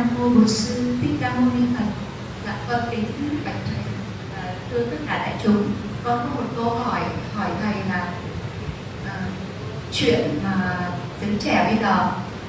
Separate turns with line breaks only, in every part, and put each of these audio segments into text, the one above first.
Nam Mô Bổn Sư Thích Ca Mâu Ni Phật. Dạ con kính bạch thầy, thưa tất cả đại chúng, con có một câu hỏi thầy là chuyện mà giới trẻ bây giờ,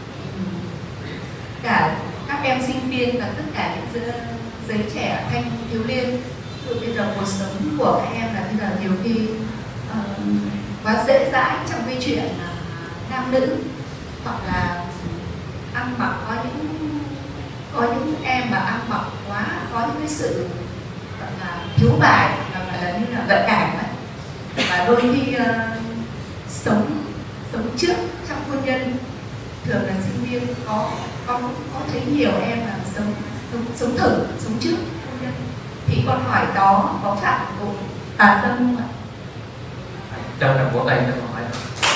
cả các em sinh viên và tất cả những giới trẻ thanh thiếu niên, bây giờ cuộc sống của các em là bây giờ nhiều khi quá dễ dãi trong cái chuyện nam nữ, hoặc là ăn mặc, có những em mà ăn mặc quá, có những cái sự gọi là thiếu bài, gọi là như là gợi cảm ấy. Và đôi khi sống trước trong hôn nhân, thường là sinh viên có thấy nhiều em là sống trước hôn nhân, thì con hỏi đó có phạm tội tà dâm không ạ?
Trong đồng vỗ tay cho câu hỏi.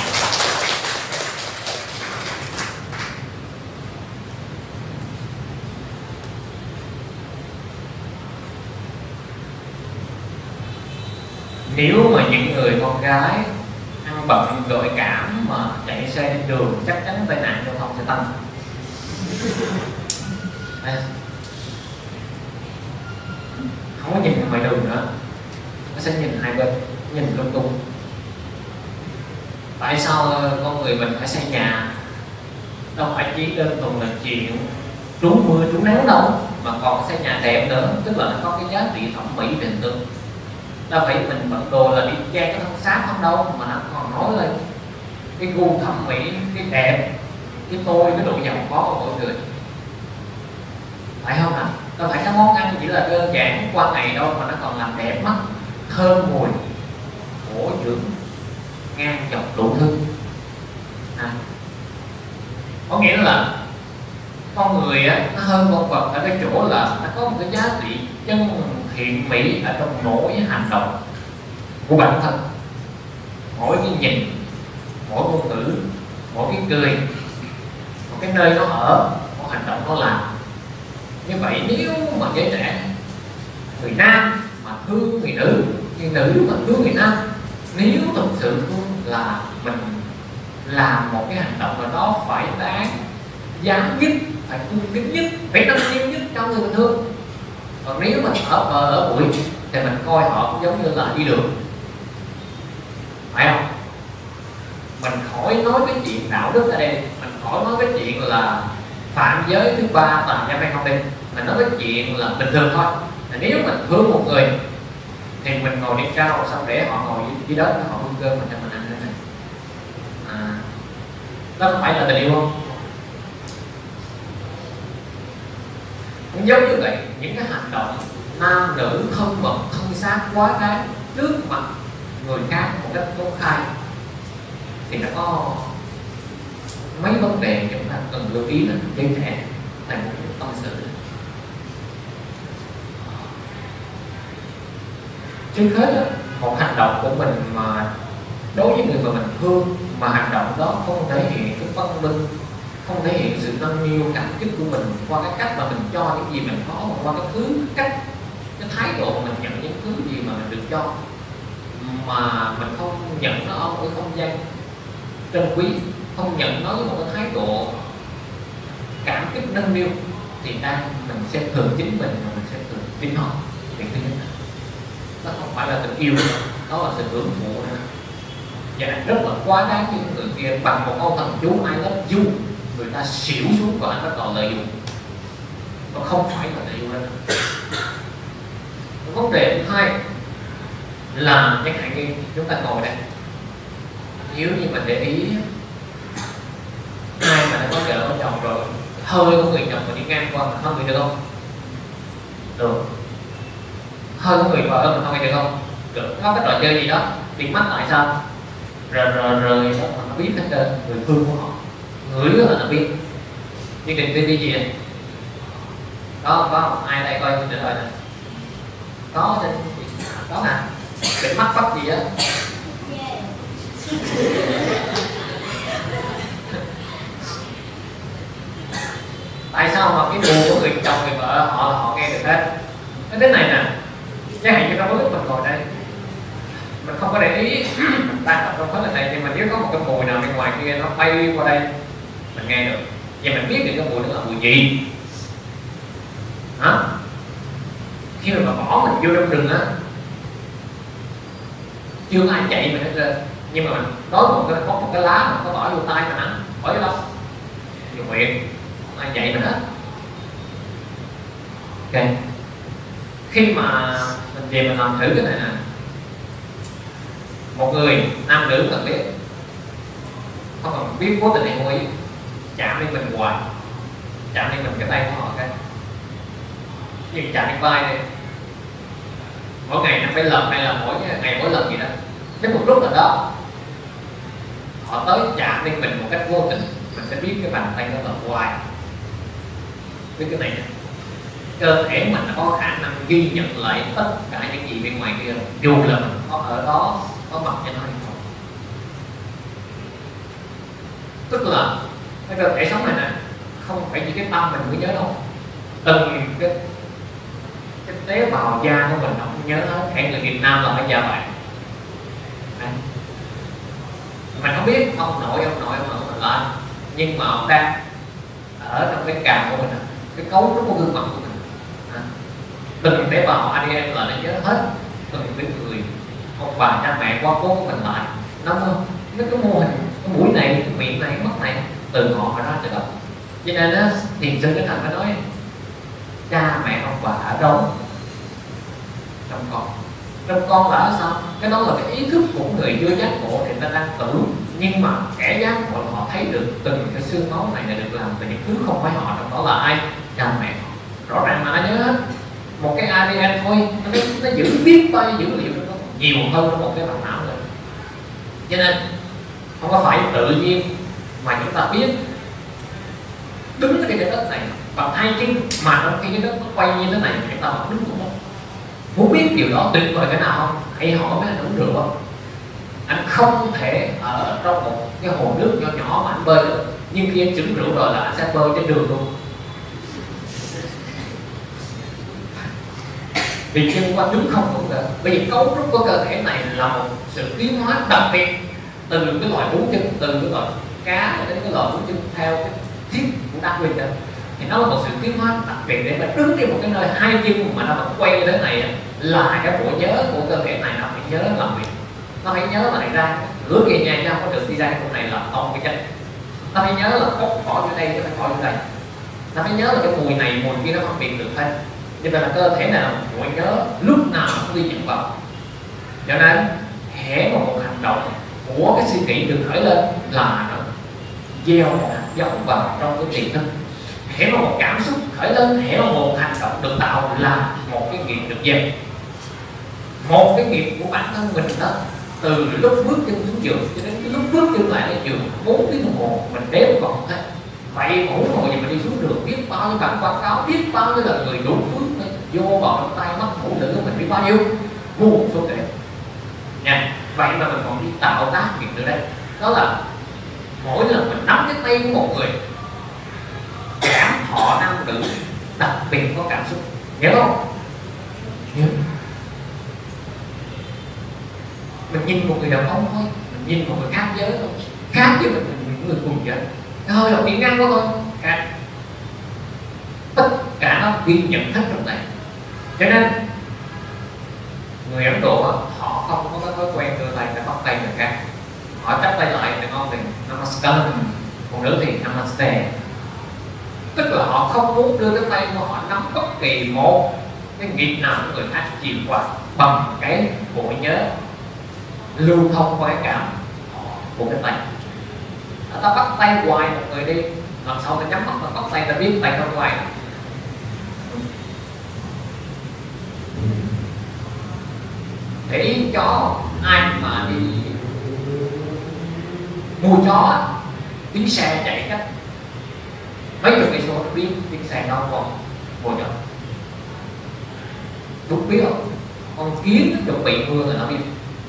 Nếu mà những người con gái ăn bận gợi cảm mà chạy xe trên đường, chắc chắn tai nạn giao thông sẽ tăng. Không có nhìn ngoài đường nữa, nó sẽ nhìn hai bên, nhìn lung tung. Tại sao con người mình phải xây nhà? Đâu phải chỉ đơn thuần là chuyện trú mưa trú nắng đâu, mà còn xây nhà đẹp nữa, tức là nó có cái giá trị thẩm mỹ về hình tượng. Đâu phải mình bận đồ là đi che cái thân xác không đâu, mà nó còn nói lên cái gu thẩm mỹ, cái đẹp, cái tôi, cái độ giàu có của mỗi người, phải không ạ? Đâu phải cái món ăn chỉ là đơn giản qua ngày đâu, mà nó còn làm đẹp mắt, thơm mùi, bổ dưỡng ngang dọc đủ thứ. Có nghĩa là con người á, nó hơn con vật ở cái chỗ là nó có một cái giá trị chân thiện mỹ ở trong mỗi hành động của bản thân, mỗi cái nhìn, mỗi ngôn ngữ, mỗi cái cười, một cái nơi nó ở, một hành động nó làm. Như vậy nếu mà giới trẻ, người nam mà thương người nữ, người nữ mà thương người nam, nếu thực sự thương là mình làm một cái hành động nào đó phải đáng giá nhất, phải cung kính nhất, phải nâng niu nhất cho người mình thương. Còn nếu mình ở bụi thì mình coi họ cũng giống như là đi đường, phải không? Mình khỏi nói cái chuyện đạo đức ở đây, mình khỏi nói cái chuyện là phạm giới thứ ba tà dâm hay không đi, mình nói cái chuyện là bình thường thôi. Nếu mình thương một người thì mình ngồi trên cao, xong để họ ngồi dưới đất, họ bưng cơm mình cho mình ăn thế này. Đó có phải là tình yêu không? Cũng giống như vậy, những cái hành động nam nữ thân mật thân xác quá đáng trước mặt người khác một cách công khai thì nó có mấy vấn đề chúng ta cần lưu ý là giới trẻ tại một tâm sự. Trước hết một hành động của mình mà đối với người mà mình thương, mà hành động đó không thể hiện cái văn minh, không thể hiện sự nâng niu cảm kích của mình qua cái cách mà mình cho những gì mình có, mà qua cái cách, cái thái độ mình nhận những thứ gì mà mình được cho, mà mình không nhận nó ở một cái không gian trân quý, không nhận nó với một cái thái độ cảm kích nâng niu, thì mình sẽ thường chính mình và mình sẽ thường chính họ. Việc thứ nhất, đó không phải là tình yêu, đó là sự hưởng thụ nữa. Và rất là quá đáng cho người kia bằng một câu thần chú I love you, người ta xỉu xuống và anh bắt đầu lợi dụng. Nó không phải là tình yêu đâu. Vấn đề thứ hai là chẳng hạn như chúng ta ngồi đây, nếu như mình để ý ai mà đã có vợ có chồng rồi, hơi của người chồng mà đi ngang qua mình không bị được không? Được. Hơi của người vợ mình không bị được không? Được. Có cái trò chơi gì đó bị mắt lại sao? Rồi đó mà nó biết hết trơn, người thương của họ ngửi là nó biết. Nhưng định TV gì vậy? Có ai đây coi trả lời nè? Có trên đó nè, định mắt bắt gì á? Tại sao mà cái mùi của người chồng người vợ họ nghe được hết? Cái thế này nè, chẳng hạn như trong lúc mình ngồi đây, mình không có để ý mình đang tập trong hết này, nhưng mà nếu có một cái mùi nào bên ngoài kia nó bay qua đây mình nghe được, và mình biết được cái mùi đó là mùi gì. khi mà bỏ mình vô trong rừng á, chưa ai chạy mình hết trơn, nhưng mà mình có một cái lá mà có bỏ vô tay mình ăn, bỏ vô đâu, vô miệng, không ai chạy mình hết. Ok, khi mà mình về mình làm thử cái này nè, một người nam nữ cần biết, không cần biết cố tình hay vô ý, chạm lên mình hoài, chạm lên mình cái tay của họ cái, như chạm lên vai đây, mỗi ngày nó phải lần hay là mỗi ngày mỗi lần gì đó, đến một lúc nào đó họ tới chạm lên mình một cách vô tình, mình sẽ biết cái bàn tay nó là hoài. Biết cái này nè, cơ thể mình nó có khả năng ghi nhận lại tất cả những gì bên ngoài kia, dù là mình có ở đó có mặt cho nó hay không. Tức là cái cơ thể sống này nè, không phải chỉ cái tâm mình mới nhớ đâu, từng cái tế bào da của mình nó không nhớ hết. Hẹn người Việt Nam là phải da vàng, mình không biết ông nội là, nhưng mà ông đang ở trong cái cằm của mình, cái cấu trúc của gương mặt của mình, từng tế bào ADN là nó nhớ hết từng cái người ông bà cha mẹ quá cố của mình lại, nó cái mô hình, cái mũi này, cái miệng này, mắt này từ họ ra từ đâu. Cho nên á, thiền sư cái thành phải nói cha mẹ ông bà ở đâu? Trong con. Trong con là sao? Cái đó là cái ý thức của người chưa giác ngộ thì ta đang tưởng, nhưng mà kẻ giác ngộ họ thấy được từng cái xương máu này là được làm từ những thứ không phải họ, trong đó là ai? Cha mẹ họ. Rõ ràng mà nó nhớ hết. Một cái ADN thôi, nó giữ biết bao nhiêu dữ liệu nó nhiều hơn trong một cái bằng não rồi. Cho nên không có phải tự nhiên mà chúng ta biết đứng ở cái đất này bằng hai chân, mà trong khi cái đất nó quay như thế này chúng ta vẫn đứng cũng không. Muốn biết điều đó tuyệt vời cái nào không? Hãy hỏi mấy anh uống rượu không? Anh không thể ở trong một cái hồ nước nhỏ nhỏ mà anh bơi được, nhưng khi anh chững rượu rồi là anh sẽ bơi trên đường luôn. Vì chân qua đứng không cũng được. Bởi vì cấu trúc của cơ thể này là một sự tiến hóa đặc biệt, từ cái loại bốn chân, từ cái loại cá đến cái loại bốn chân theo cái thiết của Darwin đó, thì nó là một sự tiến hóa đặc biệt để mà đứng trên một cái nơi hai chân mà nó vẫn quay như thế này, là cái bộ nhớ của cơ thể này nó phải nhớ làm việc, nó phải nhớ lại ra rửa về nhà nhau có được đi ra cái chỗ này là tông cái chân, nó phải nhớ là cốt bỏ vô đây, nó phải bỏ vô đây, nó phải nhớ là cái mùi này mùi kia nó phân biệt được thôi. Cho nên là cơ thể này là một bộ nhớ lúc nào nó cũng ghi nhận vào. Cho nên hễ một hành động của cái suy nghĩ được khởi lên là nó gieo một hạt giống vào trong cái tiềm thức. Hễ một cảm xúc khởi lên, hễ một hành động được tạo là một cái nghiệp được gieo. Một cái nghiệp của bản thân mình đó, từ lúc bước chân xuống giường cho đến cái lúc bước chân lại lên giường 4 tiếng đồng hồ mình đếm còn hết. Vậy mỗi hồi gì mà đi xuống đường biết bao nhiêu bản quảng cáo, biết bao nhiêu là người đủ phước vô vào trong tay mắt phụ nữ của mình biết bao nhiêu vô số kể nha. Vậy mà mình còn đi tạo tác việc từ đây, đó là mỗi lần mình nắm cái tay của một người, cảm thọ nam nữ đặc biệt có cảm xúc, nhớ không? Nhớ. Mình nhìn một người đàn ông thôi, mình nhìn một người khác giới thôi, khác với mình những người cùng giới thôi, là đi ngang qua thôi, khác. Tất cả nó ghi nhận hết trong này. Cho nên người Ấn Độ họ không có cái thói quen đưa tay để bắt tay người khác, họ chắp tay lại để ngon thì namaskar, phụ nữ thì namaste. Tức là họ không muốn đưa cái tay của họ nắm bất kỳ một cái nghiệp nào của người khác chìm qua bằng cái bộ nhớ lưu thông qua cái cảm của cái tay. Ta bắt tay hoài một người đi, lần sau ta nhắm mắt ta bắt tay, ta biết tay nó hoài. Để ý chó, ai mà đi mua chó, tiếng xe chạy cách mấy chục cây số nó biết tiếng xe nó còn vô chó. Đúng biết không? Con kiến chuẩn bị mưa là nó biết.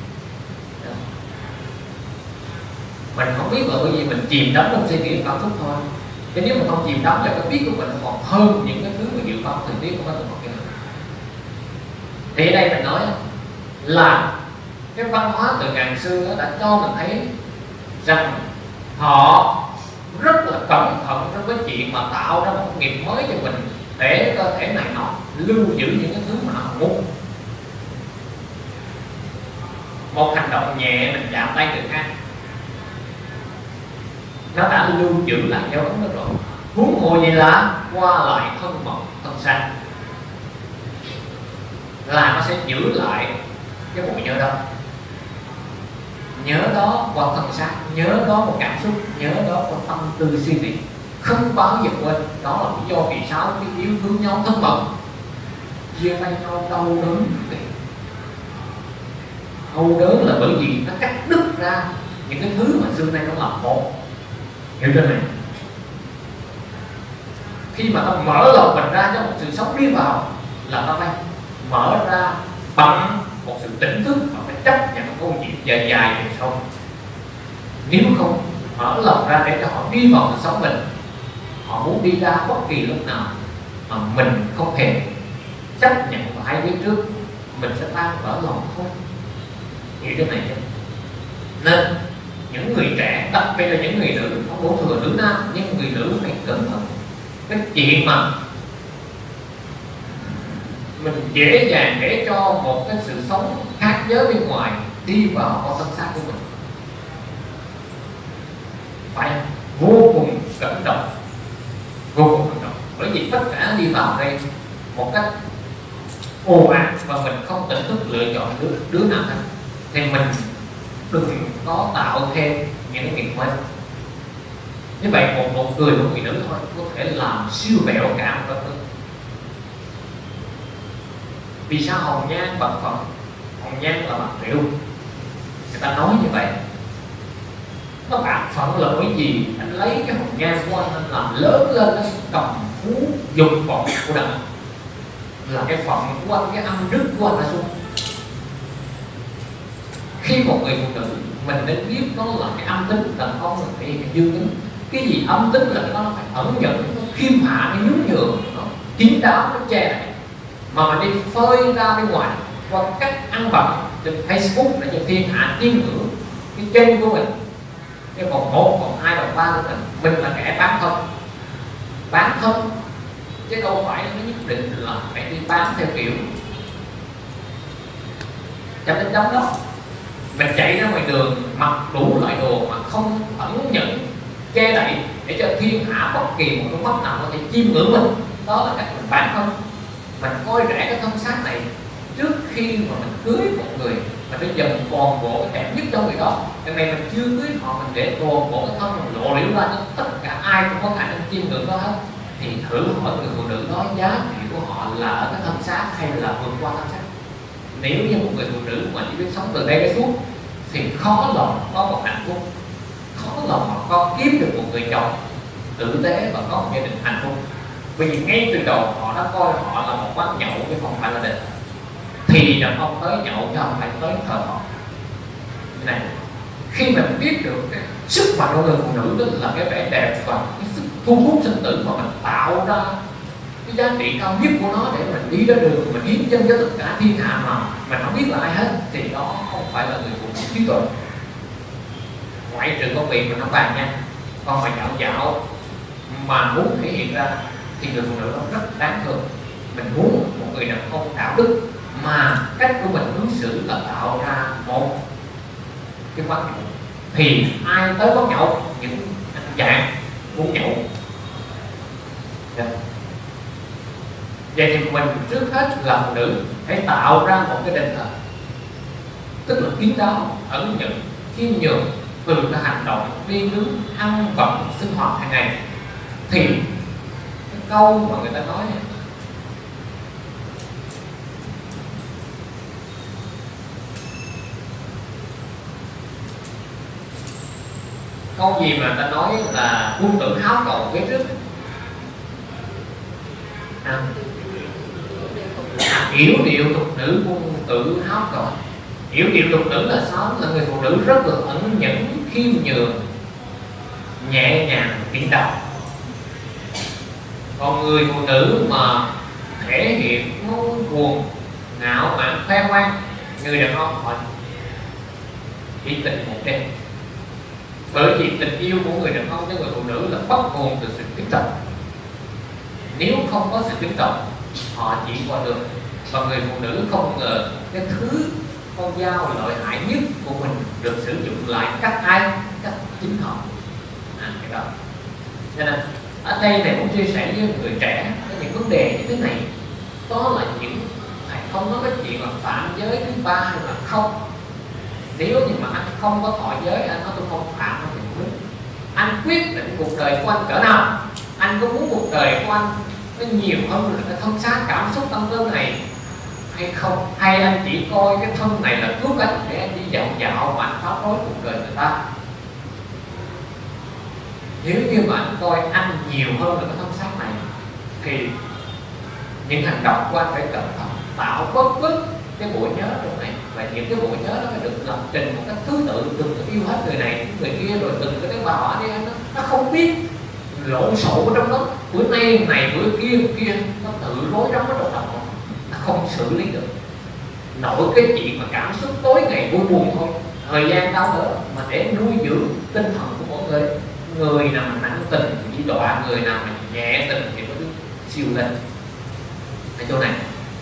Mình không biết là bởi vì mình chìm đắm trong suy nghĩ cảm xúc thôi. Chứ nếu mình không chìm đắm vào cái biết của mình còn hơn những cái thứ mà dự phòng thời tiết của nó từng một cái nào. Thì ở đây mình nói là cái văn hóa từ ngàn xưa đã cho mình thấy rằng họ rất là cẩn thận trong cái chuyện mà tạo ra một nghiệp mới cho mình, để cơ thể này nó lưu giữ những cái thứ mà họ muốn. Một hành động nhẹ mình chạm tay người khác, nó đã lưu giữ lại dấu ấn đó rồi. Huống hồ gì là qua lại thân mật thân xác, là nó sẽ giữ lại cái bộ nhớ đó. Nhớ đó qua thân xác, nhớ đó một cảm xúc, nhớ đó qua tâm tư suy nghĩ, không bao giờ quên. Đó là lý do vì sao cái yêu thương nhau thân mật, chia tay nhau đau đớn. Đau đớn là bởi vì nó cắt đứt ra những cái thứ mà xưa nay nó làm một. Hiểu chưa này? Khi mà ta mở lòng mình ra cho một sự sống đi vào, là ta phải mở ra bằng một sự tỉnh thức và phải chấp nhận câu chuyện dài dài về sau. Nếu không mở lòng ra để cho họ đi vào cuộc sống mình, họ muốn đi ra bất kỳ lúc nào mà mình không hề chấp nhận và hay biết trước, mình sẽ tan vỡ lòng thôi. Hiểu cái này chứ? Nên những người trẻ, đặc biệt là những người nữ, không đổ thừa nữ nam, nhưng người nữ phải cẩn thận cái chuyện mà mình dễ dàng để cho một cái sự sống khác giới bên ngoài đi vào con thân xác của mình. Phải vô cùng cẩn trọng, vô cùng cẩn trọng, bởi vì tất cả đi vào đây một cách ồ ạt và mình không tỉnh thức lựa chọn đứa nào hết, thì mình đừng có tạo thêm những cái nghiệp mới. Như vậy một người, một người nữ thôi có thể làm siêu vẹo cả một đất nước. Vì sao hồng nhan bạc phận? Hồng nhan là bạc triệu, người ta nói như vậy. Nó bạc phận là bởi vì anh lấy cái hồng nhan của anh làm lớn lên, nó cầm phú dục vọng của đời, là cái phận của anh, cái âm đức của anh đã xuống. Khi một người phụ nữ mình nên biết nó là cái âm tính, đàn ông là cái dương tính. Cái gì âm tính là nó phải ẩn nhận, nó khiêm hạ, nó nhún nhường, nó kín đáo, nó che đậy. Mà mình đi phơi ra bên ngoài qua cách ăn bận trên Facebook để cho thiên hạ chiêm ngưỡng cái chân của mình, cái vòng 1, vòng 2, vòng 3 của mình là kẻ bán thân. Bán thân chứ đâu phải nó nhất định là phải đi bán theo kiểu chấm đến chấm đó. Mình chạy ra ngoài đường mặc đủ loại đồ mà không ẩn nhẫn che đậy để cho thiên hạ bất kỳ một con mắt nào có thể chiêm ngưỡng mình, đó là cách mình bán thân. Mình coi rẻ cái thân xác này trước khi mà mình cưới một người, mình phải dần toàn bộ cái đẹp nhất cho người đó. Lần này mình chưa cưới họ, mình để toàn bộ cái thân mình lộ liễu ra cho tất cả ai cũng có khả năng chiêm ngưỡng đó hết. Thì thử hỏi người phụ nữ đó giá trị của họ là ở cái thân xác hay là vượt qua thân xác. Nếu như một người phụ nữ mà chỉ biết sống từ đây đến suốt thì khó lòng có một hạnh phúc, khó lòng mà có kiếm được một người chồng tử tế và có một gia đình hạnh phúc. Bởi vì ngay từ đầu họ đã coi họ là một quán nhậu chứ không phải là đình. Thì đàn ông tới nhậu chứ không phải tới thờ họ. Này, khi mình biết được cái sức mạnh của người phụ nữ, đó là cái vẻ đẹp và cái sức thu hút sinh tử mà mình tạo ra cái giá trị cao nhất của nó để mình đi ra đường, mình hiến chân cho tất cả thiên hạ mà mình không biết là ai hết, thì đó không phải là người phụ nữ trí tuệ. Ngoại trừ công việc mình không bàn nha, còn mà dạo mà muốn thể hiện ra thì người phụ nữ nó rất đáng thương. Mình muốn một người đàn ông đạo đức mà cách của mình ứng xử là tạo ra một cái quán nhậu, thì ai tới quán nhậu, những anh chàng muốn nhậu. Vậy thì mình trước hết là phụ nữ phải tạo ra một cái đền thờ, tức là kín đáo, ẩn nhẫn, khiêm nhường từ cái hành động đi đứng, ăn vận, sinh hoạt hàng ngày. Thì cái câu mà người ta nói này, câu gì mà người ta nói là quân tử háo cầu phía trước, yểu điệu tục nữ quân tử háo cầu. Yểu điệu tục nữ là sao? Là người phụ nữ rất là ẩn nhẫn, khiêm nhường, nhẹ nhàng, kiên đạo. Còn người phụ nữ mà thể hiện ngông cuồng, ngạo mạn, khoe khoang, người đàn ông họ chỉ tình một đêm. Bởi vì tình yêu của người đàn ông với người phụ nữ là bắt nguồn từ sự kính trọng. Nếu không có sự kính trọng họ chỉ qua được. Và người phụ nữ không ngờ cái thứ con dao lợi hại nhất của mình được sử dụng lại cắt ai? Cắt chính họ. Cái đó. Cho nên ở đây thầy muốn chia sẻ với người trẻ những vấn đề như thế này. Đó là những thầy không nói cái chuyện là phạm giới thứ ba hay là không. Nếu như mà anh không có thọ giới, anh nói tôi không phạm thì đúng. Anh quyết định cuộc đời của anh cỡ nào, anh có muốn cuộc đời của anh nó nhiều hơn là cái thân xác cảm xúc tâm tư này hay không, hay anh chỉ coi cái thân này là cứu cánh để anh đi dạo dạo mà anh phá rối cuộc đời người ta. Nếu như mà anh coi anh nhiều hơn là cái thân xác này thì những hành động của anh phải cẩn thận, tạo bất cái bộ nhớ trong này, và những cái bộ nhớ nó phải được lập trình một cách thứ tự, đừng có yêu hết người này người kia rồi từng cái bà ở đây nó không biết lộn xộn trong đó, bữa nay này bữa kia nó tự rối rắm ở trong đầu nó không xử lý được nổi cái chuyện mà cảm xúc tối ngày vui buồn thôi. Thời gian đâu nữa mà để nuôi dưỡng tinh thần của mọi người. Người nào mà nặng tình thì đi đọa, người nào mà nhẹ tình thì mới siêu lên ở chỗ này.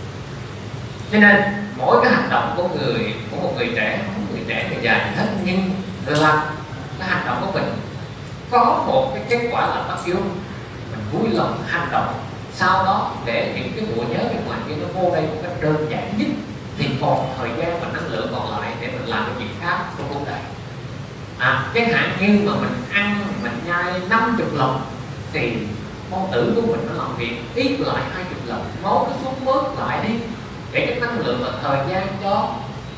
Cho nên mỗi cái hành động của một người trẻ, người già thì hết, nhưng là cái hành động của mình có một cái kết quả là bắt yêu mình vui lòng hành động, sau đó để những cái bộ nhớ bên ngoài kia nó vô đây một cách đơn giản nhất, thì còn thời gian và năng lượng còn lại để mình làm cái chuyện khác trong cuộc đời. Chẳng hạn như mà mình ăn mình nhai 50 lần thì con tử của mình nó làm việc ít lại 20 lần, máu nó xuống bớt lại đi để cái năng lượng và thời gian cho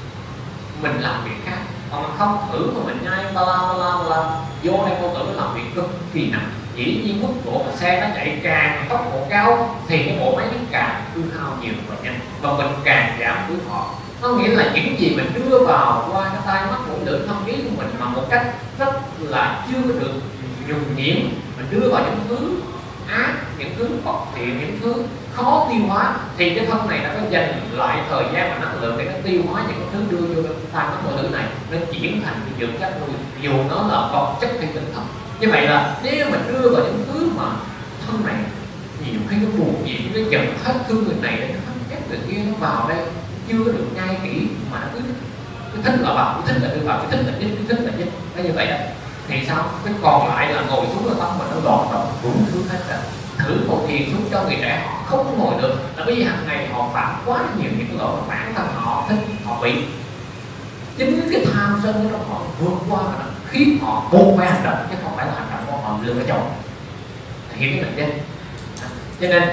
mình làm việc khác. Còn mà không thử mà mình nhai ba la vô đây con tử nó làm việc cực kỳ nặng. Dĩ nhiên mức độ mà xe nó chạy càng tốc độ cao thì cái bộ máy nó càng tiêu hao nhiều và nhanh, và mình càng giảm tuổi thọ. Có nghĩa là những gì mình đưa vào qua cái tai mắt mũi lưỡi thân ý của mình mà một cách rất là chưa được nhuần nhuyễn, mình đưa vào những thứ ác, những thứ bất thiện, những thứ khó tiêu hóa, thì cái thân này nó có dành lại thời gian và năng lượng để nó tiêu hóa những cái thứ đưa vô cái tai mắt mũi lưỡi này, nó chuyển thành cái dưỡng chất nuôi, dù nó là vật chất hay tinh thần. Như vậy là nếu mình đưa vào những thứ mà thân này nhiều khi nó buồn gì, nó giận hết thương người này để nó ép người kia, nó vào đây chưa được nhai kỹ mà nó cứ thích là vào, cứ thích là đưa vào, cứ thích là dính, cứ thích là dính. Nó như vậy đó thì sao? Cái còn lại là ngồi xuống là tâm mà nó gọn rồi đủ thứ hết rồi. Thử một thiền xuống cho người trẻ, họ không ngồi được là bởi vì hàng ngày họ phạm quá nhiều những cái lỗi mà bản thân họ thích, họ bị chính cái tham sân đó họ vượt qua mà khiến họ buộc phải hành động, chứ không phải là hành động của họ lựa chọn. Hiểu cái này chứ? Cho nên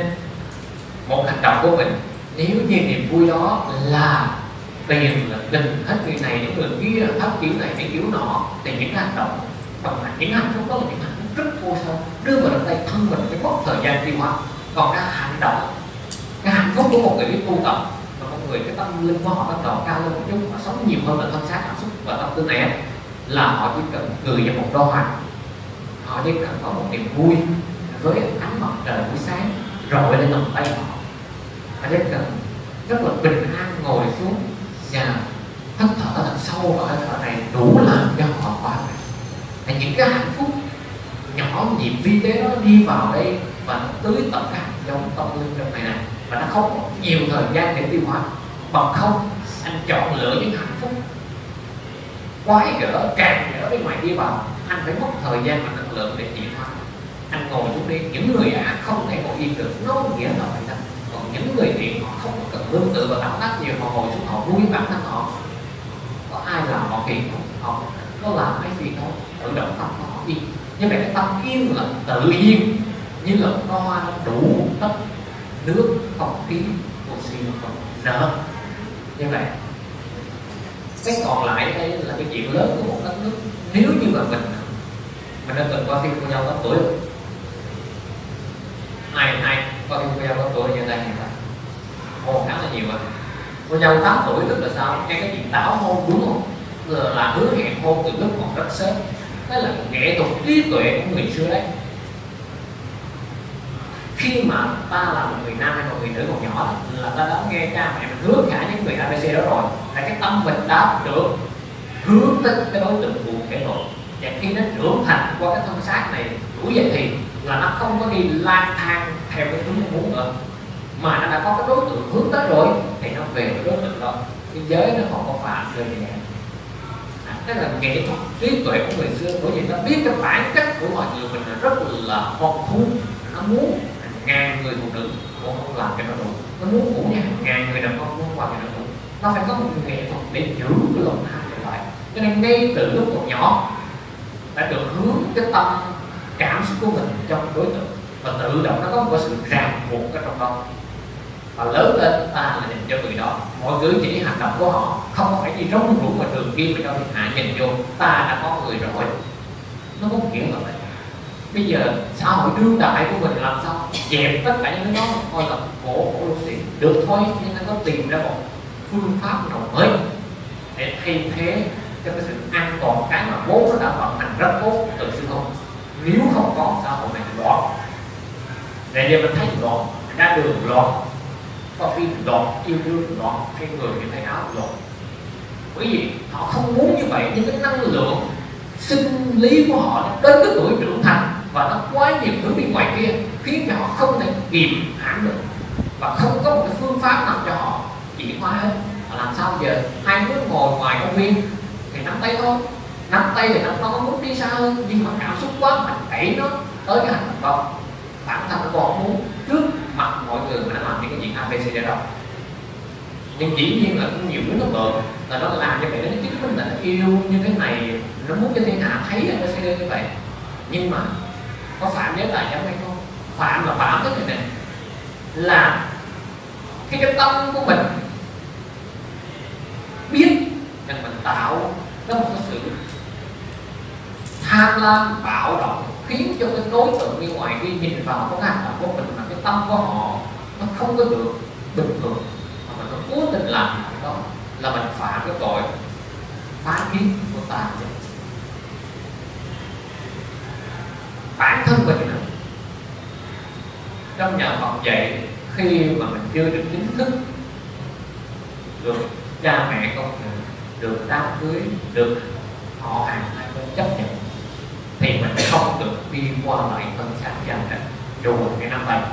một hành động của mình nếu như niềm vui đó là tiền, là tình, hết người này những người kia, hết kiểu này những kiểu nọ, thì những cái hành động bằng những hạnh phúc đó là những hạnh phúc rất vô sâu, đưa vào trong tay thân mình phải mất thời gian tiêu hóa. Còn cái hành động, cái hạnh phúc của một người biết tu tập và một người cái tâm linh của họ bắt đầu cao lên một chút, họ sống nhiều hơn là thân xác cảm xúc và tâm tư này, là họ chỉ cần cười vào một đo hoa, họ chỉ cần có một niềm vui với ánh mặt trời buổi sáng rồi lên lòng tay họ chỉ cần rất là bình an ngồi xuống và hít thở thật sâu vào hơi thở này đủ làm cho họ qua. Thì những cái hạnh phúc nhỏ nhịp vi tế đó đi vào đây và nó tưới tất cả trong tâm linh trong này và nó không có nhiều thời gian để tiêu hóa. Bằng không anh chọn lựa những hạnh phúc quái gở càng gở bên ngoài đi vào, anh phải mất thời gian và năng lượng để chuyển hóa. Anh ngồi xuống đi, những người ác không thể ngồi yên được, nó nghĩa là vậy đó. Còn những người thiện họ không có cần lương tự và tạo tác nhiều, họ ngồi xuống họ vui bản thân họ. Có ai làm họ phiền không? Họ có làm cái phiền thôi, tự động tâm của họ đi. Như vậy cái tâm yên là tự nhiên, như là một hoa nó đủ đất, nước, không khí, oxy không nở. Như vậy cái còn lại đây là cái chuyện lớn của một đất nước. Nếu như mà mình đã từng qua phim Cô Dâu 8 tuổi rồi. Ai qua phim Cô Dâu 8 tuổi như đây này ta? Ồ, khá là nhiều rồi. Cô Dâu 8 tuổi tức là sao? Nghe cái chuyện tảo hôn đúng không? Là hứa hẹn hôn từ lúc còn rất sớm. Đó là nghệ thuật trí tuệ của người xưa đấy. Khi mà ta là một người nam hay một người nữ còn nhỏ là ta đã nghe cha mẹ mình hứa cả những người ABC đó rồi, là cái tâm mình đã được hướng tới cái đối tượng cụ thể rồi. Và khi nó trưởng thành qua cái thân xác này đủ vậy thì là nó không có đi lang thang theo cái hướng nó muốn nữa, mà nó đã có cái đối tượng hướng tới rồi thì nó về cái đối tượng đó. Cái giới nó không có phạm đơn giản. Đó là nghệ thuật trí tuệ của người xưa, bởi vì nó biết cái bản chất của mọi người mình là rất là con thú, nó muốn ngàn người phụ nữ cũng không làm cho nó đủ, nó muốn ngủ nhà ngàn người đàn ông muốn qua cho nó đủ, nó phải có một nghệ thuật để giữ cái lòng tham trở lại. Cho nên ngay từ lúc còn nhỏ đã được hướng cái tâm cảm xúc của mình trong đối tượng, và tự động nó có một sự ràng buộc ở trong đó, và lớn lên ta là nhìn cho người đó, mọi cử chỉ hành động của họ không phải đi rong ruổi ngoài đường kia mà cho thiên hạ nhìn vô ta đã có người rồi. Nó có nghĩa là vậy. Bây giờ xã hội đương đại của mình làm sao dẹp tất cả những cái đó coi là khổ lúc gì được thôi, nhưng nó có tìm ra một phương pháp nào mới để thay thế cho cái sự an toàn, cái mà vốn nó đã vận hành rất tốt từ xưa không. Nếu không có xã hội này loạn, để giờ mình thấy loạn, ra đường loạn, có phim loạn, yêu đương loạn, hay người thì thấy áo loạn. Bởi vì họ không muốn như vậy, nhưng cái năng lượng sinh lý của họ đến cái tuổi trưởng thành và nó quá nhiều thứ bên ngoài kia khiến cho họ không thể kìm hãm được, và không có một cái phương pháp nào cho họ chuyển hóa hết. Và làm sao giờ hai đứa ngồi ngoài công viên thì nắm tay thôi, nắm tay thì nó có muốn đi xa hơn, nhưng mà cảm xúc quá mạnh đẩy nó tới cái hành động đó. Bản thân nó còn muốn trước mặt mọi người mà nó làm những cái chuyện ABCD đó. Nhưng dĩ nhiên là nhiều đứa nó bợn là nó làm như vậy, nó chứng minh là nó yêu như thế này, nó muốn cho thiên hạ thấy ABCD như vậy. Nhưng mà có phạm nhớ lại giống hay không? Phạm là phạm thế này này, là khi cái tâm của mình biết rằng mình tạo ra một cái sự tham lam bạo động, khiến cho cái đối tượng bên ngoài khi nhìn vào cái hành động của mình mà cái tâm của họ nó không có được bình thường, mà mình nó cố tình làm đó, là mình phạm cái tội phá kiến của ta. Bản thân mình trong nhà Phật dạy, khi mà mình chưa được chính thức được cha mẹ công nhận, được đám cưới, được họ hàng hai bên chấp nhận, thì mình không được đi qua lại thân xác gia đình dù cái năm này.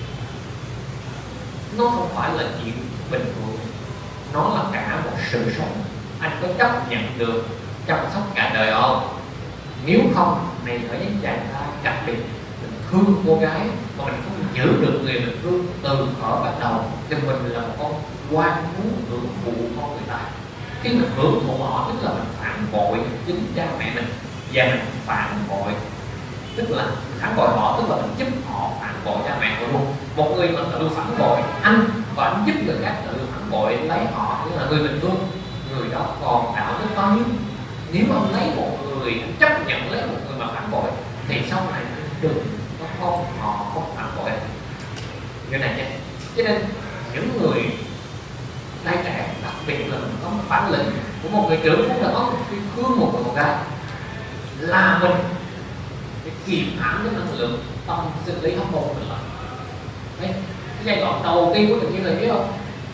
Nó không phải là chuyện bình thường, nó là cả một sự sống. Anh có chấp nhận được chăm sóc cả đời không? Nếu không, này ở những chàng trai đặc biệt mình thương cô gái mà mình không giữ được người mình thương từ thuở bắt đầu, thì mình là một con quan muốn hưởng thụ con người ta. Khi mình hưởng thụ họ tức là mình phản bội chính cha mẹ mình, và mình phản bội tức là phản bội họ, tức là mình giúp họ phản bội cha mẹ của luôn. Một người mà tự phản bội anh và anh giúp người khác tự phản bội lấy họ, tức là người bình thường, người đó còn đạo đức bao nhiêu. Nếu mà anh lấy một người, anh chấp nhận lấy một người mà phản bội, thì sau này đừng nó không, họ không phản bội như này chứ. Cho nên những người trai trẻ, đặc biệt là mình có một bản lĩnh của một người trưởng cũng là có một cái thương một người con gái, là mình để kìm hãm cái năng lượng tâm sinh lý hormone của mình lại. Đấy, cái giai đoạn đầu tiên của tự nhiên là biết không,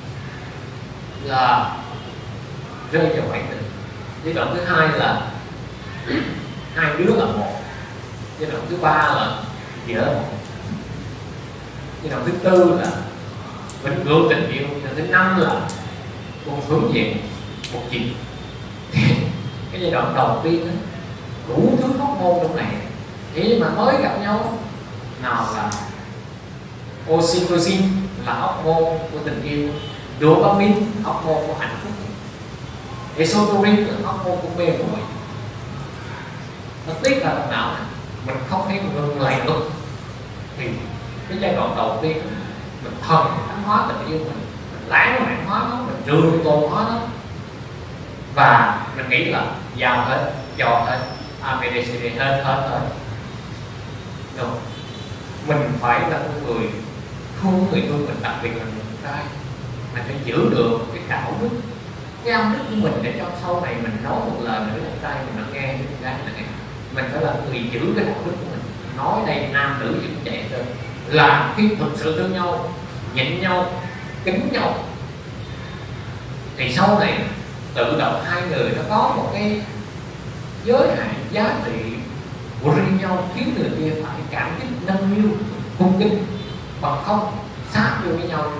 là rơi vào ngoại tình. Giai đoạn thứ hai là hai đứa là một. Giai đoạn thứ ba là vợ một. Giai đoạn thứ tư là vĩnh cửu tình yêu. Giai đoạn thứ năm là cùng hướng về một chuyện. Cái giai đoạn đầu tiên đó, đủ thứ hormone trong này, thế mà mới gặp nhau, nào là oxytocin là hormone của tình yêu, dopamine hormone của hạnh phúc, estrogen là hormone của mê muội. Nó tiếc là lần nào mình không thể ngừng lại được, thì cái giai đoạn đầu tiên mình thần thánh hóa tình yêu mình lãng mạn hóa nó, mình trường tồn hóa nó, và mình nghĩ là giàu hết, cho hết, ABCD hết. Rồi mình phải là một người thương người thương mình, đặc biệt là người trai, mình phải giữ được cái đạo đức, cái âm đức của mình, để cho sau này mình nói một lời nữa con trai mình nó nghe, con gái mình nó nghe. Mình phải là người giữ cái đạo đức của mình. Nói đây nam nữ gì cũng vậy thôi, là khi thực sự thương nhau, nhịn nhau, kính nhau, thì sau này tự động hai người nó có một cái giới hạn giá trị của riêng nhau, khiến người kia phải cảm kích, nâng niu, cung kính. Bằng không sát yêu với nhau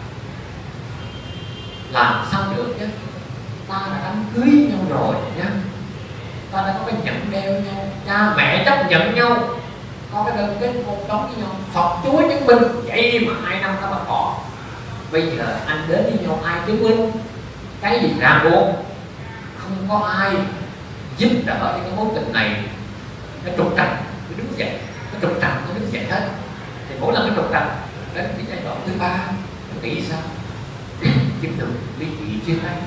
làm sao được chứ, ta đã đám cưới nhau rồi nhá, ta đã có cái nhẫn đeo nhau, cha mẹ chấp nhận nhau, có cái đơn kết hôn đóng với nhau, Phật Chúa chứng minh, vậy mà 2 năm ta bắt bỏ. Bây giờ anh đến với nhau ai chứng minh? Cái gì ràng buộc? Không có ai giúp đỡ cho cái mối tình này. Cái trục trặc nó đứng dậy, cái trục trặc nó đứng dậy hết. Thì mỗi lần cái trục trặc đến cái giai đoạn thứ 3, nó nghĩ sao? Giúp được ly dị chia tay.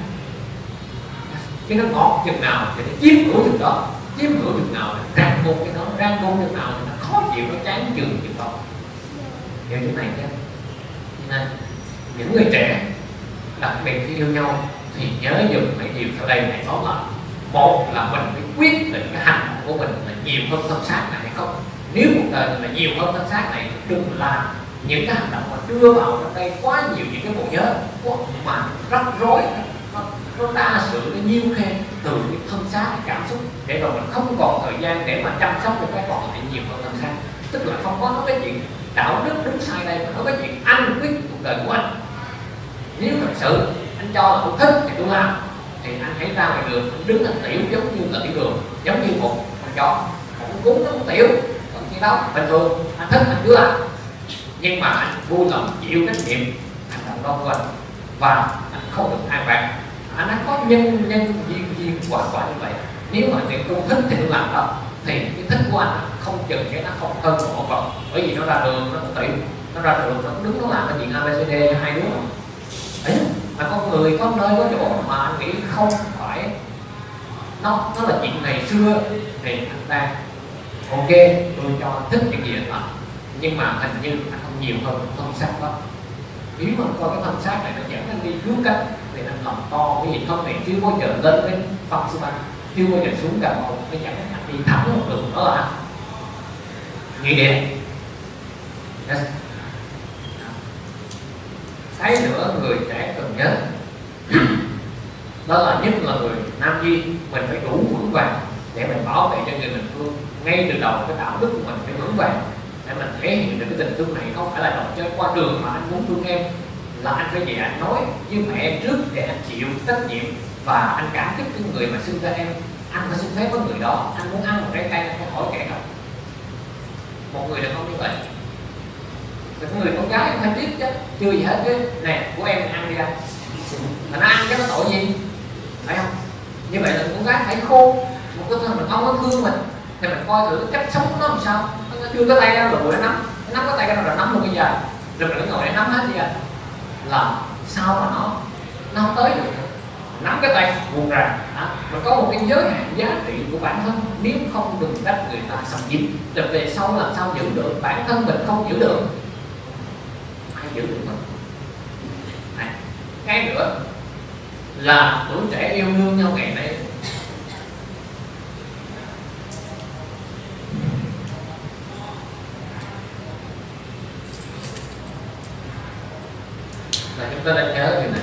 Cái nó ngọt chừng nào thì nó chiếm hữu chừng đó, chiếm hữu chừng nào thì ràng buộc cái đó, ràng buộc chừng nào thì nó khó chịu, nó chán chừng chừng đó. Hiểu chỗ này chứ? Nên những người trẻ đặc biệt khi yêu nhau thì nhớ dùng mấy điều sau đây này, đó là: một là mình phải quyết định cái hành động của mình là nhiều hơn thân xác này hay không. Nếu cuộc đời mình là nhiều hơn thân xác này thì đừng làm những cái hành động mà đưa vào trong đây quá nhiều những cái bộ nhớ mà rắc rối, nó đa sự, nó nhiêu khen từ cái thân xác, cái cảm xúc, để rồi mình không còn thời gian để mà chăm sóc được cái còn lại nhiều hơn thân xác. Tức là không có nói cái chuyện đạo đức đúng sai đây, mà nói cái chuyện anh quyết cuộc đời của anh. Nếu thật sự anh cho là tôi thích thì tôi làm, thì anh hãy ra ngoài đường, anh đứng anh tiểu giống như là tiểu đường, giống như một con chó, một con cún nó không tiểu, còn chuyện đó bình thường, anh thích anh cứ làm. Nhưng mà anh vui lòng chịu trách nhiệm hành động đó của anh, và anh không được ai bạc. Anh đã có nhân duyên quả như vậy. Nếu mà việc tôi thích thì tôi làm đó, thì cái thích của anh không chừng cái nó không hơn một phần, bởi vì nó ra đường nó cũng tiểu, nó ra đường nó đứng nó làm cái chuyện ABCD hai đứa rồi. Đấy, mà con người có nơi có chỗ mà anh nghĩ không phải nó là chuyện ngày xưa thì anh ta ok, tôi cho anh thích những gì anh làm, nhưng mà hình như anh không nhiều hơn thân xác đó. Nếu mà coi cái thân xác này nó dẫn anh đi hướng cách thì anh lòng to, cái gì thân này chưa bao giờ lên đến Phật Sư Bang, chưa bao giờ xuống Cà Mau, nó dẫn anh đi thẳng một đường, đó là nghĩa địa. Yes. Cái nữa người trẻ cần nhớ đó là nhất là người nam nhi, mình phải đủ vững vàng để mình bảo vệ cho người mình thương. Ngay từ đầu cái đạo đức của mình phải vững vàng để mình thể hiện được cái tình thương này, không phải là đọc chơi qua đường mà anh muốn thương em, là anh phải về anh nói với mẹ em trước để anh chịu trách nhiệm và anh cảm kích cái người mà sinh ra em. Anh phải xin phép với người đó, anh muốn ăn một trái cây anh phải hỏi kẻ không. Một người đàn ông như vậy, một người con gái phải biết chứ, chưa gì hết chứ. Nè, của em ăn đi anh, mà nó ăn chứ nó tội gì, phải không? Như vậy là con gái phải khôn, một cái thân mình không có thương mình thì mình coi thử cái cách sống của nó làm sao. Nó đưa cái tay ra rồi nó nắm cái tay ra rồi nắm luôn bây giờ, rồi mình ngồi để nắm hết đi anh, là sao mà nó không tới được. Nắm cái tay buông ra đó. Mà có một cái giới hạn giá trị của bản thân, nếu không đừng trách người ta xâm chiếm, rồi về sau làm sao giữ được bản thân mình, không giữ được ai giữ được mình. Cái nữa là tuổi trẻ yêu đương nhau ngày nay là chúng ta đã nhớ điều này.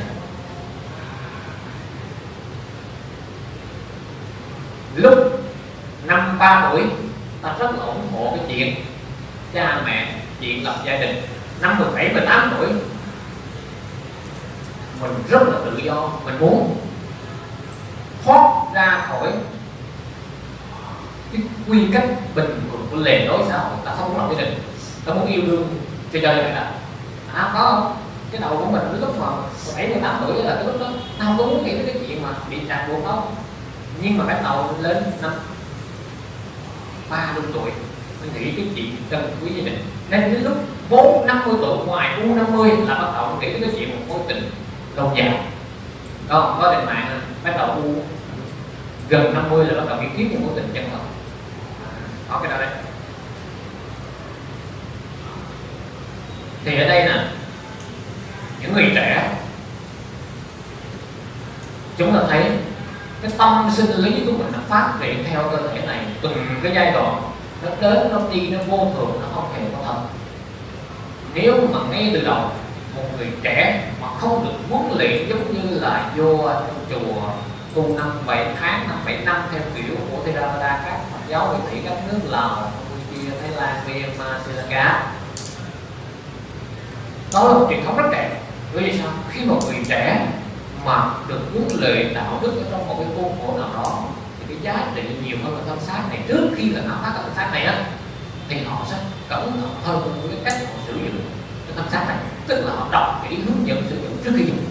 Lúc 5-3 tuổi ta rất là ủng hộ cái chuyện cha mẹ, chuyện lập gia đình. Năm 17-18 tuổi mình rất là tự do, mình muốn thoát ra khỏi cái quy cách bình thường của lề lối xã hội. Ta không có lập gia đình, ta muốn yêu đương chơi chơi vậy đó. Có không? Cái đầu của mình lúc mà 17-18 tuổi là cái lúc đó ta không có muốn nghĩ tới cái chuyện mà bị ràng buộc đâu. Nhưng mà bắt đầu lên năm 30 tuổi mình nghĩ cái chuyện cần quý gia đình. Nên đến lúc 40-50 tuổi, ngoài U50 là bắt đầu nghĩ tới cái chuyện một mối tình lâu dài. Đó, có trên mạng bắt đầu gần 50 là bắt đầu nghĩ kiếm một mối tình chân thật. Có cái đó đây. Thì ở đây nè, những người trẻ chúng ta thấy cái tâm sinh lý của mình nó phát triển theo cơ thể này từng cái giai đoạn, nó đến nó đi, nó vô thường, nó không hề có thật. Nếu mà ngay từ đầu một người trẻ mà không được huấn luyện giống như là vô trong chùa tu 5-7 tháng, 5-7 năm theo kiểu của Theravada, các Phật giáo vị thị các nước Lào, Campuchia, Thái Lan, Myanmar, Sri Lanka, Đó là một truyền thống rất đẹp. Bởi vì sao? Khi một người trẻ mà được huấn luyện đạo đức ở trong một cái khuôn khổ nào đó thì cái giá trị nhiều hơn là thân xác này. Trước khi là áp phát cái thân xác này á, thì họ sẽ cẩn thận hơn với cái cách họ sử dụng cái thân xác này, tức là họ đọc kỹ hướng dẫn sử dụng trước khi dùng.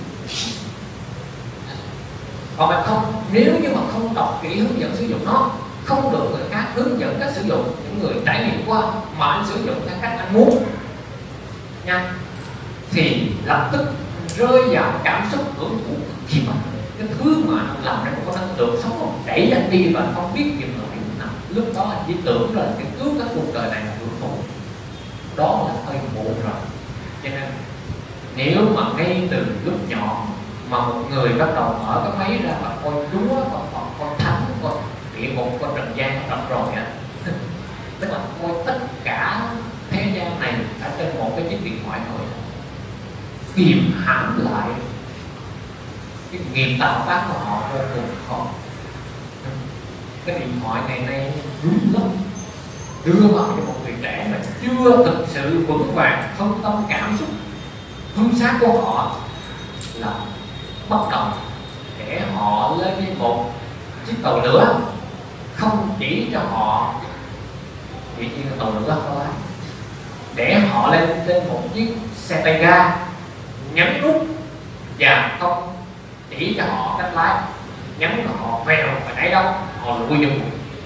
Còn mà không, nếu như mà không đọc kỹ hướng dẫn sử dụng nó, không được người khác hướng dẫn cách sử dụng, những người trải nghiệm qua mà anh sử dụng theo cách anh muốn nha, thì lập tức rơi vào cảm xúc hưởng thụ gì mà cái thứ mà anh làm ra một con năng lượng sống không đẩy anh đi và không biết dừng lại nào. Lúc đó anh chỉ tưởng là cái cứu các cuộc đời này là hưởng thụ, đó là hơi muộn rồi. Cho nên nếu mà ngay từ lúc nhỏ mà một người bắt đầu mở cái máy ra và coi Chúa, coi Phật, coi Thánh, coi địa ngục, coi trần gian đọc rồi á, tức là coi tất cả thế gian này ở trên một cái chiếc điện thoại thôi, kìm hãm lại cái nghiệp tạo tác của họ vô cùng khó. Cái điện thoại ngày nay rút lắm, đưa vào cho một người trẻ mà chưa thực sự vững vàng thông tâm cảm xúc hương sát của họ là bắt đầu để họ lên đi một chiếc tàu lửa, không chỉ cho họ chỉ là tàu lửa thôi, để họ lên trên một chiếc xe tay ga nhấn nút và không chỉ cho họ cách lái, nhấn là họ vèo và đẩy đâu họ lùi vô.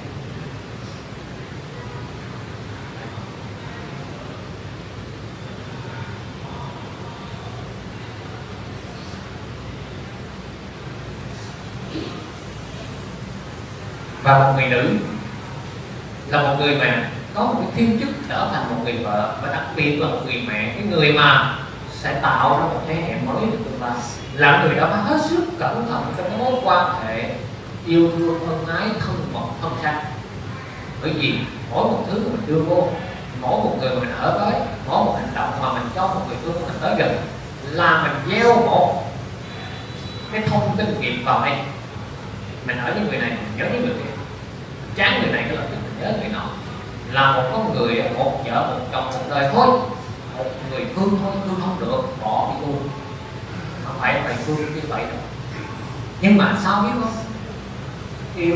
Và một người nữ là một người mà có một cái thiên chức trở thành một người vợ, và đặc biệt là một người mẹ, cái người mà sẽ tạo ra một thế hệ mới được tương lai, là người đó phải hết sức cẩn thận trong mối quan hệ yêu thương ân ái thân mật thân xác. Bởi vì mỗi một thứ mà mình đưa vô, mỗi một người mà mình ở với, mỗi một hành động mà mình cho một người thương mình tới gần, là mình gieo một cái thông tin nghiệp vào đây. Mình ở với người này mình nhớ với người kia, chán người này cái lập tức mình nhớ người nọ. Là một con người, một vợ một chồng một đời thôi, một người thương thôi, thương không được bỏ đi luôn, không phải thương như vậy đâu. Nhưng mà sao biết không, yêu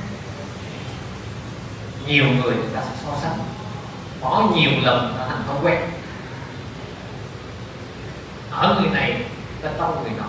nhiều người ta sẽ so sánh, bỏ nhiều lần ta thành thói quen, ở người này ta tông người nọ,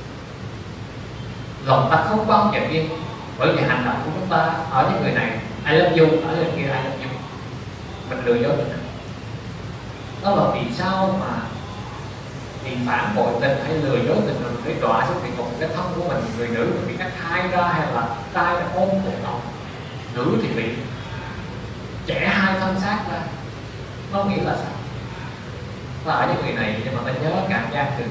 lòng ta không bao giờ yên, bởi vì hành động của chúng ta ở với người này I love you, ở người kia I love you, mình lừa dối mình. Đó là vì sao mà vì phản bội tình hay lừa dối tình mình phải đọa xuống địa ngục. Cái thân của mình, người nữ mình bị cắt hai ra, hay là trai là ôm cổ đầu, nữ thì bị trẻ hai thân xác ra. Nó nghĩa là sao? Ta ở với người này nhưng mà ta nhớ cảm giác từ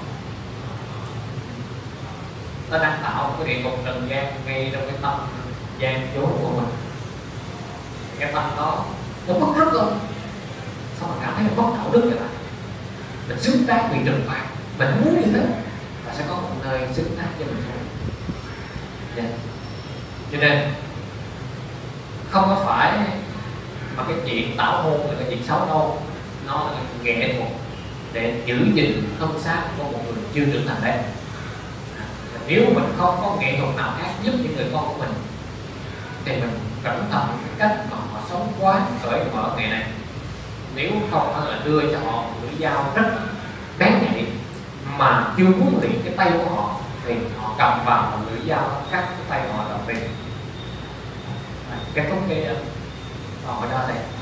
ta đang tạo một cái địa ngục trần gian ngay trong cái tâm gian chốn của mình. Cái tâm đó nó mất rất rồi, sao mà cảm thấy nó mất đạo đức vậy? Mình xứng đáng bị trừng phạt, mình muốn như thế, và sẽ có một nơi xứng đáng cho mình thôi. Yeah. Cho nên không có phải mà cái chuyện tảo hôn là cái chuyện xấu đâu, nó là nghệ thuật để giữ gìn thân xác của một người chưa trưởng thành đấy. Nếu mình không có nghệ thuật nào khác giúp những người con của mình thì mình cẩn thận cái cách mà họ sống quá cởi mở ngày này. Nếu không là đưa cho họ một lưỡi dao rất bén nhạy mà chưa huấn luyện cái tay của họ, thì họ cầm vào một lưỡi dao cắt cái tay họ đầu tiên. Kết thúc cái hỏi đó đây.